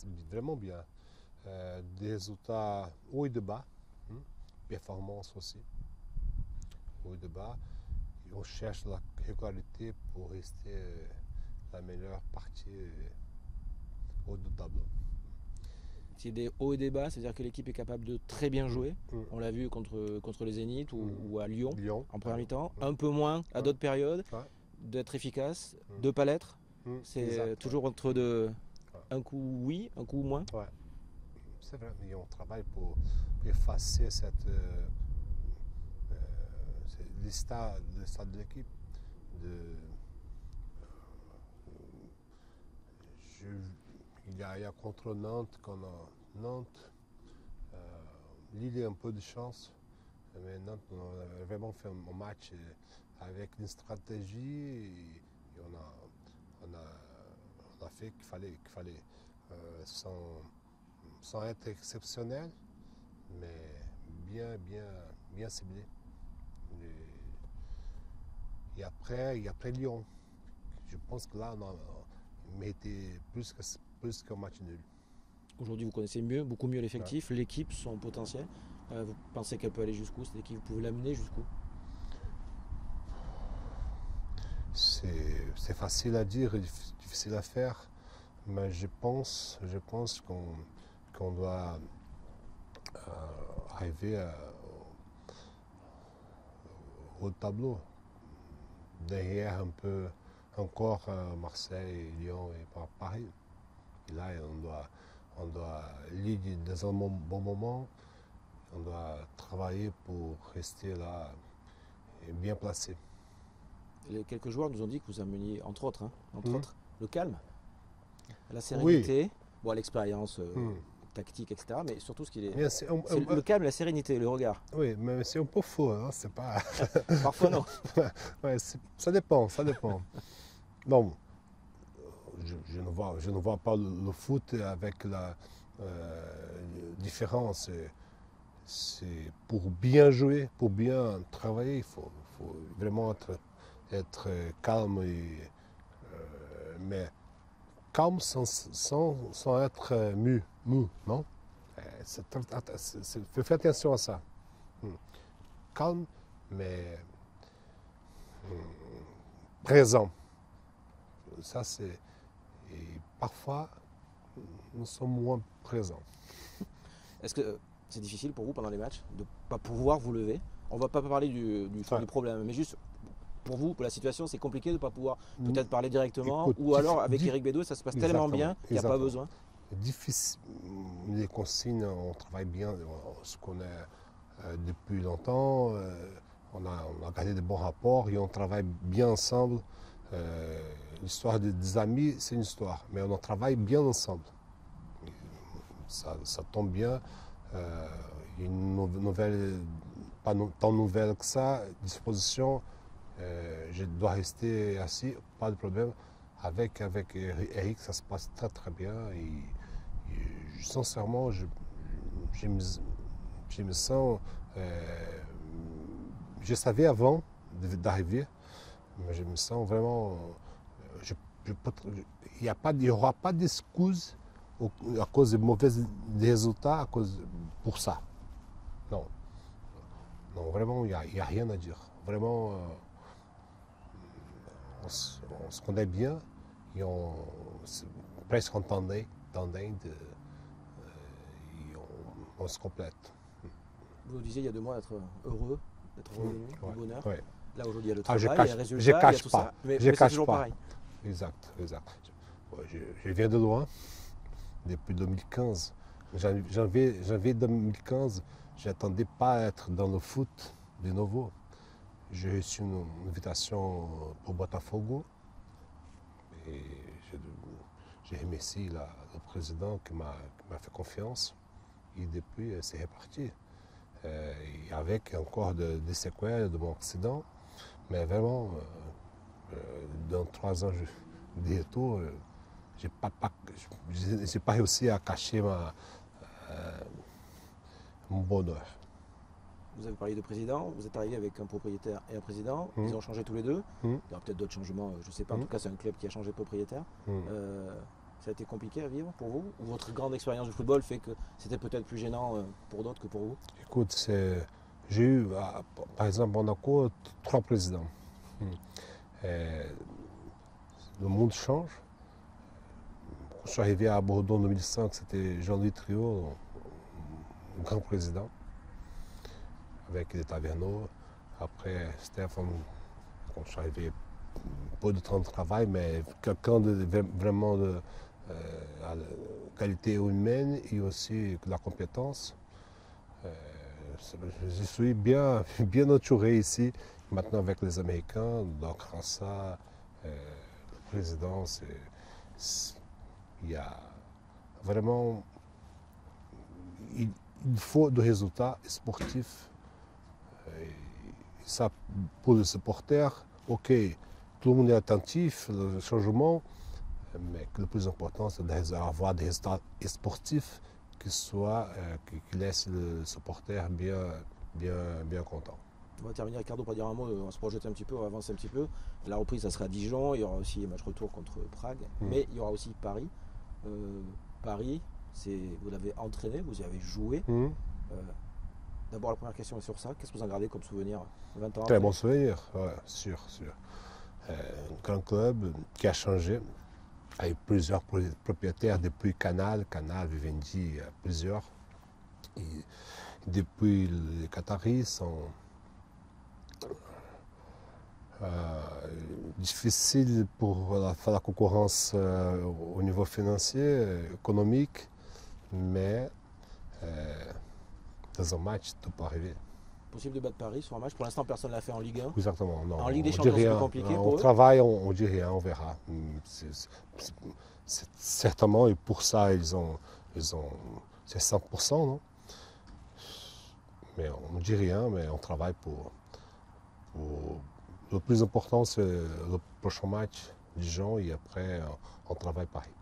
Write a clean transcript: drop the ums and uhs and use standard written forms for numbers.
vraiment bien. Des résultats haut et de bas, performance aussi, haut et de bas. Et on cherche la régularité pour rester la meilleure partie haut du tableau. C'est des hauts et des bas, c'est-à-dire que l'équipe est capable de très bien jouer. Mm. On l'a vu contre les Zénith ou à Lyon, Lyon, en première mi-temps. Mm. Un peu moins à d'autres périodes, Ouais. d'être efficace, Mm. de ne pas l'être. C'est Exact, toujours ouais. entre un coup oui, un coup moins. Ouais. C'est vrai, mais on travaille pour effacer cette l'histoire de l'équipe. Il y a contre Nantes qu'on a Nantes, Lille a un peu de chance, mais Nantes on a vraiment fait un match avec une stratégie et on a fait qu'il fallait sans être exceptionnel, mais bien ciblé. Et après Lyon, je pense que là on a mérité plus qu'un match nul. Aujourd'hui, vous connaissez beaucoup mieux l'effectif, l'équipe, son potentiel. Vous pensez qu'elle peut aller jusqu'où cette équipe? Vous pouvez l'amener jusqu'où? C'est facile à dire et difficile à faire, mais je pense qu'on doit arriver au tableau. Derrière un peu encore Marseille, Lyon et Paris. Et là, on doit lire dans un bon moment, on doit travailler pour rester là et bien placé. Quelques joueurs nous ont dit que vous ameniez, entre autres, le calme, la Oui. sérénité, bon, l'expérience tactique, etc. Mais surtout ce qui est, Bien, c'est le calme, la sérénité, le regard. Oui, mais c'est un peu faux, hein, c'est pas. Parfois non. Ouais, ça dépend. Non, je ne vois pas le foot avec la différence. C'est pour bien jouer, pour bien travailler, il faut vraiment être calme, mais calme sans être mou, non? Fais attention à ça. Calme, mais présent. Ça, c'est. Et parfois, nous sommes moins présents. Est-ce que c'est difficile pour vous pendant les matchs de ne pas pouvoir vous lever? On ne va pas parler du fond du problème, mais juste pour vous, pour la situation, c'est compliqué de ne pas pouvoir peut-être parler directement. Écoute, ou alors avec Eric Bédot, ça se passe tellement bien qu'il n'y a pas besoin. Difficile. Les consignes, on travaille bien, on se connaît depuis longtemps. On a gardé de bons rapports et on travaille bien ensemble. L'histoire des amis, c'est une histoire, mais on travaille bien ensemble. Ça tombe bien. Il y a une nouvelle, pas tant nouvelle que ça, disposition. Je dois rester assis, pas de problème. Avec Eric, ça se passe très très bien. Et sincèrement, je me sens. Je savais avant d'arriver, mais je me sens vraiment. Il n'y aura pas d'excuses à cause de mauvais résultats pour ça. Non. Non, vraiment, il n'y a rien à dire. Vraiment, on se connaît bien et presque on tendait on se complète. Vous disiez il y a 2 mois d'être heureux, d'être revenu, du bonheur. Ouais. Là aujourd'hui il y a le Ah, travail, il y a les résultats, il y a tout ça. Mais c'est toujours pareil. Exact. Je viens de loin, depuis 2015. Janvier 2015, je n'attendais pas à être dans le foot de nouveau. J'ai reçu une invitation pour Botafogo et j'ai remercié le président qui m'a fait confiance et depuis c'est reparti. Et avec encore des séquelles de mon accident, mais vraiment, dans 3 ans de retour, je n'ai pas réussi à cacher mon bonheur. Vous avez parlé de président, vous êtes arrivé avec un propriétaire et un président, ils ont changé tous les deux. Il y aura peut-être d'autres changements, je ne sais pas, en tout cas c'est un club qui a changé de propriétaire. Ça a été compliqué à vivre pour vous? Ou votre grande expérience du football fait que c'était peut-être plus gênant pour d'autres que pour vous? Écoute, j'ai eu, par exemple, en Monaco, 3 présidents. Et le monde change. Quand je suis arrivé à Bordeaux en 2005, c'était Jean-Louis Trio, le grand président, avec les Taverneaux. Après, Stéphane, quand je suis arrivé, pas de temps de travail, mais quelqu'un de vraiment de à la qualité humaine et aussi de la compétence. Je suis bien, bien entouré ici, maintenant avec les Américains. Donc, grâce à ça, le président, il y a vraiment, il, il faut des résultats sportifs. Et ça, pour les supporters, ok, tout le monde est attentif, le changement, mais le plus important, c'est d'avoir des résultats sportifs qui laissent le supporter bien content. On va terminer, Ricardo, pour dire un mot, on va se projeter un petit peu, on va avancer un petit peu. La reprise, ça sera à Dijon, il y aura aussi le match retour contre Prague, mais il y aura aussi Paris. Paris, vous l'avez entraîné, vous y avez joué. D'abord, la première question est sur ça. Qu'est-ce que vous en gardez comme souvenir 20 ans Très après? bon souvenir, ouais, sûr. Un grand club qui a changé, avec plusieurs propriétaires depuis Canal, Vivendi, plusieurs. Et depuis, les Qataris sont difficiles pour faire la concurrence au niveau financier, économique, mais dans un match, tout peut arriver. Possible de battre Paris sur un match. Pour l'instant, personne ne l'a fait en Ligue 1. Exactement, non. En Ligue des On dit Champions, c'est plus rien. compliqué On pour eux. travaille, on dit rien, on verra. Certainement, et pour ça, c'est 100%, non? Mais on ne dit rien, mais on travaille pour. Le plus important, c'est le prochain match, Dijon, et après, on travaille Paris.